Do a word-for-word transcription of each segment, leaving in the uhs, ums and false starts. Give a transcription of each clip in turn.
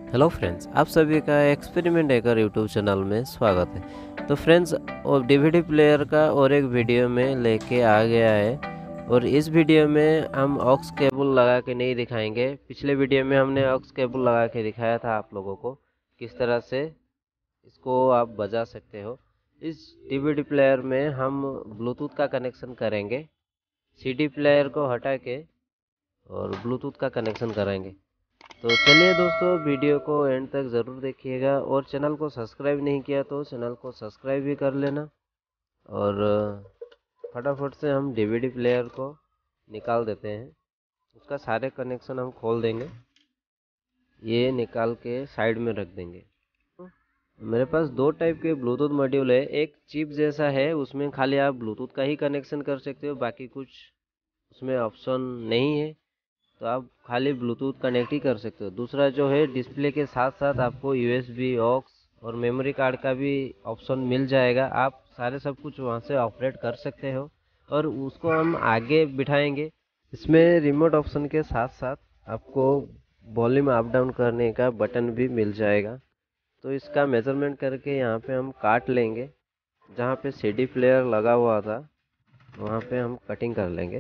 Hello friends, आप सभी का एक्सपेरिमेंट हैकर यूट्यूब चैनल में स्वागत है। तो फ्रेंड्स, और डीवीडी प्लेयर का और एक वीडियो में लेके आ गया है। और इस वीडियो में हम ऑक्स केबल लगा के नहीं दिखाएंगे। पिछले वीडियो में हमने ऑक्स केबल लगा के दिखाया था आप लोगों को किस तरह से इसको आप बजा सकते हो। इस डीवीडी प्लेयर में हम ब्लूटूथ का कनेक्शन करेंगे, सीडी प्लेयर को हटा के और ब्लूटूथ का कनेक्शन कराएंगे। तो चलिए दोस्तों, वीडियो को एंड तक ज़रूर देखिएगा और चैनल को सब्सक्राइब नहीं किया तो चैनल को सब्सक्राइब भी कर लेना। और फटाफट से हम डीवीडी प्लेयर को निकाल देते हैं। उसका सारे कनेक्शन हम खोल देंगे, ये निकाल के साइड में रख देंगे। मेरे पास दो टाइप के ब्लूटूथ मॉड्यूल है। एक चिप जैसा है, उसमें खाली आप ब्लूटूथ का ही कनेक्शन कर सकते हो, बाकी कुछ उसमें ऑप्शन नहीं है, तो आप खाली ब्लूटूथ कनेक्ट ही कर सकते हो। दूसरा जो है, डिस्प्ले के साथ साथ आपको यूएसबी, ऑक्स और मेमोरी कार्ड का भी ऑप्शन मिल जाएगा। आप सारे सब कुछ वहां से ऑपरेट कर सकते हो और उसको हम आगे बिठाएंगे। इसमें रिमोट ऑप्शन के साथ साथ आपको वॉल्यूम अप डाउन करने का बटन भी मिल जाएगा। तो इसका मेजरमेंट करके यहाँ पे हम काट लेंगे। जहाँ पे सीडी प्लेयर लगा हुआ था वहाँ पे हम कटिंग कर लेंगे।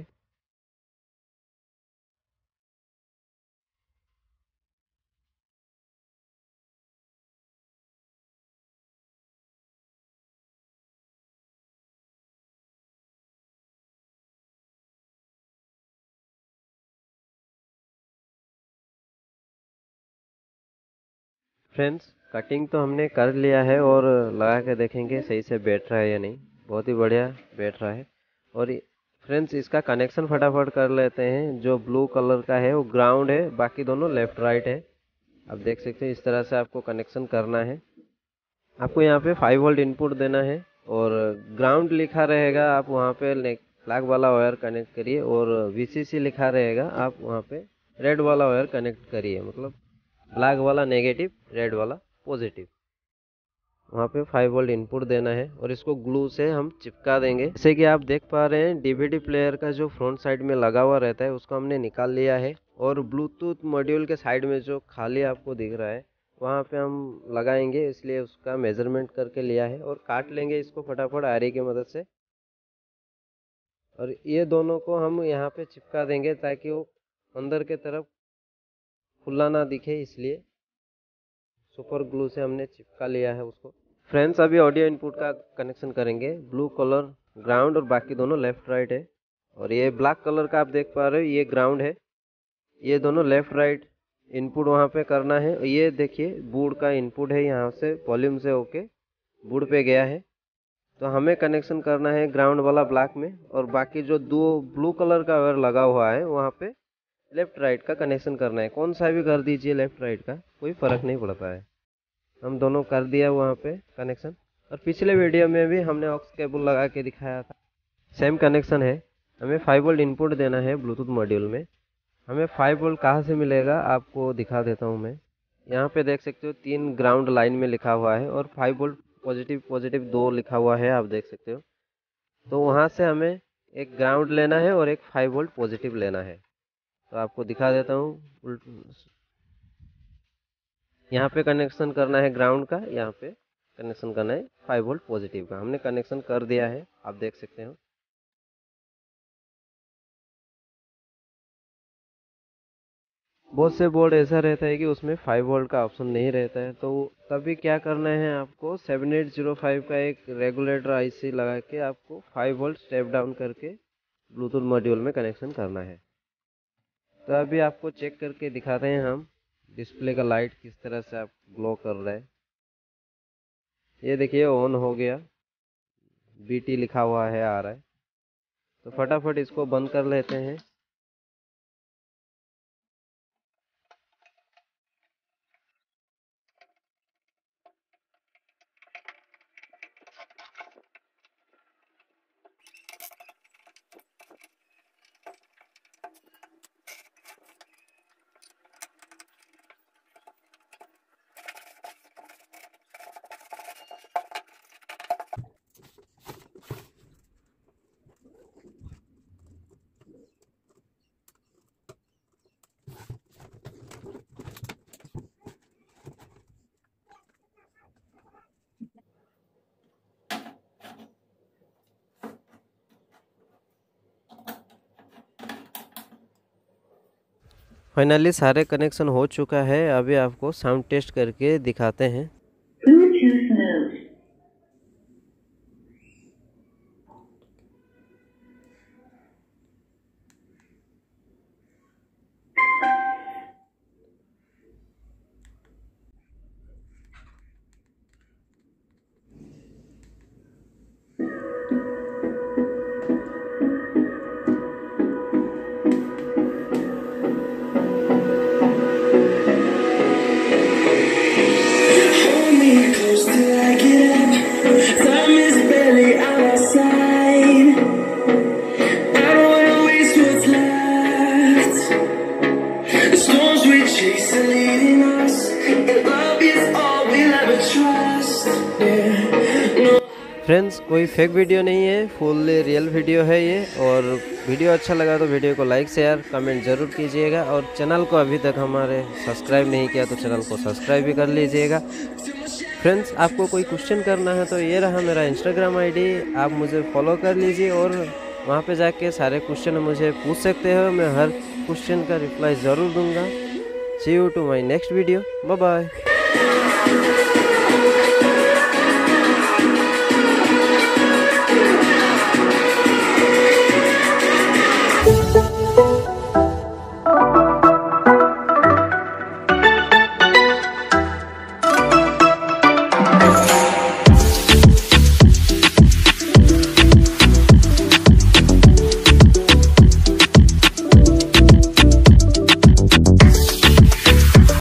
फ्रेंड्स, कटिंग तो हमने कर लिया है और लगा के देखेंगे सही से बैठ रहा है या नहीं। बहुत ही बढ़िया बैठ रहा है। और फ्रेंड्स, इसका कनेक्शन फटाफट कर लेते हैं। जो ब्लू कलर का है वो ग्राउंड है, बाकी दोनों लेफ्ट राइट है। आप देख सकते हैं इस तरह से आपको कनेक्शन करना है। आपको यहाँ पे फाइव वोल्ट इनपुट देना है और ग्राउंड लिखा रहेगा, आप वहाँ पे फ्लैग वाला वायर कनेक्ट करिए। और वीसीसी लिखा रहेगा, आप वहाँ पे रेड वाला वायर कनेक्ट करिए। मतलब ब्लैक वाला नेगेटिव, रेड वाला पॉजिटिव। वहाँ पे फाइव वोल्ट इनपुट देना है और इसको ग्लू से हम चिपका देंगे। जैसे कि आप देख पा रहे हैं, डीवीडी प्लेयर का जो फ्रंट साइड में लगा हुआ रहता है उसको हमने निकाल लिया है। और ब्लूटूथ मॉड्यूल के साइड में जो खाली आपको दिख रहा है वहाँ पे हम लगाएंगे, इसलिए उसका मेजरमेंट करके लिया है। और काट लेंगे इसको फटाफट आरी की मदद से। और ये दोनों को हम यहाँ पे चिपका देंगे ताकि वो अंदर के तरफ खुला ना दिखे, इसलिए सुपर ग्लू से हमने चिपका लिया है उसको। फ्रेंड्स, अभी ऑडियो इनपुट का कनेक्शन करेंगे। ब्लू कलर ग्राउंड और बाकी दोनों लेफ्ट राइट है। और ये ब्लैक कलर का आप देख पा रहे हो, ये ग्राउंड है। ये दोनों लेफ्ट राइट इनपुट वहाँ पे करना है। ये देखिए बोर्ड का इनपुट है, यहाँ से वॉल्यूम से होके बोर्ड पे गया है। तो हमें कनेक्शन करना है ग्राउंड वाला ब्लैक में। और बाकी जो दो ब्लू कलर का वायर लगा हुआ है वहाँ पे लेफ्ट राइट का कनेक्शन करना है। कौन सा भी कर दीजिए, लेफ्ट राइट का कोई फर्क नहीं पड़ता है। हम दोनों कर दिया वहाँ पे कनेक्शन। और पिछले वीडियो में भी हमने ऑक्स केबल लगा के दिखाया था, सेम कनेक्शन है। हमें फाइव वोल्ट इनपुट देना है ब्लूटूथ मॉड्यूल में। हमें फाइव वोल्ट कहाँ से मिलेगा आपको दिखा देता हूँ मैं। यहाँ पे देख सकते हो तीन ग्राउंड लाइन में लिखा हुआ है और फाइव वोल्ट पॉजिटिव पॉजिटिव दो लिखा हुआ है, आप देख सकते हो। तो वहाँ से हमें एक ग्राउंड लेना है और एक फाइव वोल्ट पॉजिटिव लेना है। तो आपको दिखा देता हूँ। यहाँ पे कनेक्शन करना है ग्राउंड का, यहाँ पे कनेक्शन करना है फाइव वोल्ट पॉजिटिव का। हमने कनेक्शन कर दिया है, आप देख सकते हो। बहुत से बोर्ड ऐसा रहता है कि उसमें फाइव वोल्ट का ऑप्शन नहीं रहता है, तो तभी क्या करना है आपको, सेवन एट ज़ीरो फाइव का एक रेगुलेटर आईसी लगा के आपको फाइव वोल्ट स्टेप डाउन करके ब्लूटूथ मॉड्यूल में कनेक्शन करना है। तो अभी आपको चेक करके दिखाते हैं हम डिस्प्ले का लाइट किस तरह से आप ग्लो कर रहा है। ये देखिए ऑन हो गया, बीटी लिखा हुआ है आ रहा है। तो फटाफट इसको बंद कर लेते हैं। फाइनली सारे कनेक्शन हो चुका है। अभी आपको साउंड टेस्ट करके दिखाते हैं। Bluetooth mode. Hold me close till I get up. Time is barely on our side. I don't wanna waste what's left. The storms we chase are leading us, and love is all we'll ever trust. Yeah. No. Friends, कोई fake video नहीं है, full real video है ये। और video अच्छा लगा तो video को लाइक शेयर कमेंट ज़रूर कीजिएगा, और चैनल को अभी तक हमारे सब्सक्राइब नहीं किया तो चैनल को सब्सक्राइब भी कर लीजिएगा। फ्रेंड्स, आपको कोई क्वेश्चन करना है तो ये रहा मेरा इंस्टाग्राम आईडी, आप मुझे फॉलो कर लीजिए और वहाँ पे जाके सारे क्वेश्चन मुझे पूछ सकते हो। मैं हर क्वेश्चन का रिप्लाई ज़रूर दूंगा। See you to my next video. Bye bye.